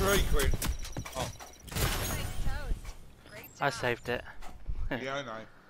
£3 quid. Oh, I saved it. yeah, I know.